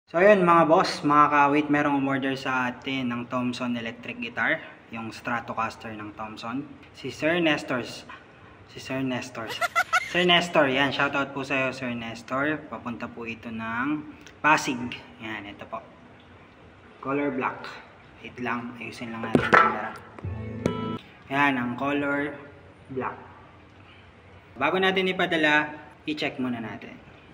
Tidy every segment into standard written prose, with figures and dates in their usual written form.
So ayun mga boss, mga kawit, merong umorder sa atin ng Thomson electric guitar, yung Stratocaster ng Thomson. Si Sir Nestor. Sir Nestor, yan, shoutout po sa iyo Sir Nestor. Papunta po ito ng Pasig. Yan, ito po. Color black. Wait lang, ayusin lang natin yung camera. Yan, ang color black. Bago natin ipadala, i-check muna natin.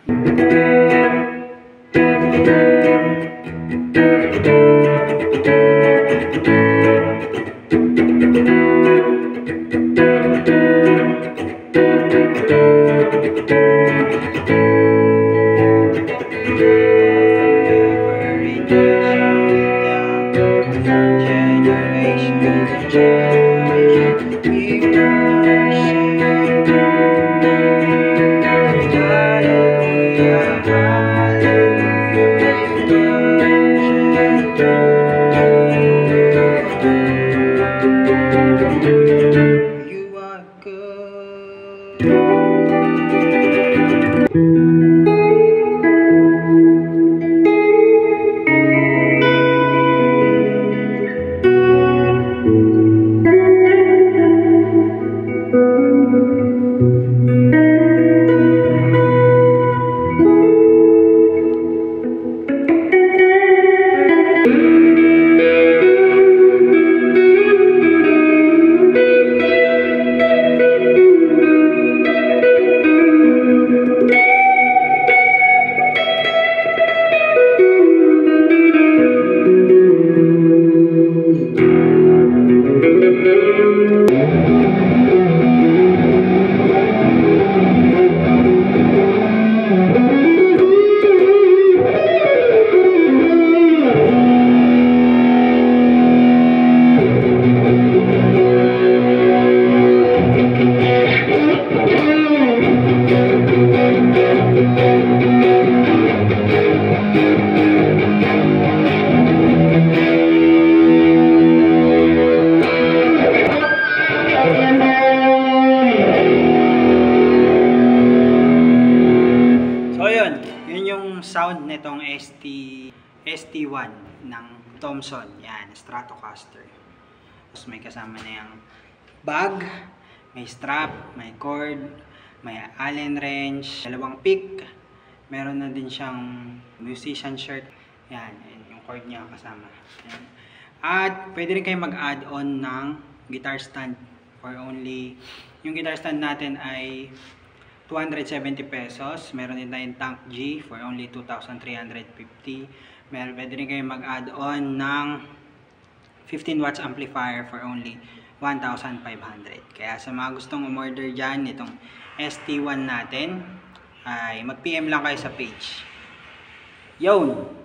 Sound nitong ST1 ng Thomson. Yan, Stratocaster. Tapos may kasama na yung bag, may strap, may cord, may Allen wrench, dalawang pick. Meron na din siyang musician shirt. Yan, yung cord niya kasama. Yan. At pwede rin kayo mag-add-on ng guitar stand for only, yung guitar stand natin ay 270 pesos. Meron din tayong Tank G for only 2,350. Pwede rin kayo mag-add-on ng 15 watts amplifier for only 1,500. Kaya sa mga gustong umorder dyan, itong ST1 natin, ay mag-PM lang kayo sa page. Yun!